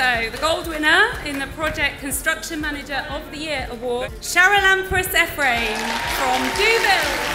So the gold winner in the Project Construction Manager of the Year Award, Sharalampuris Ephraim from Deauville.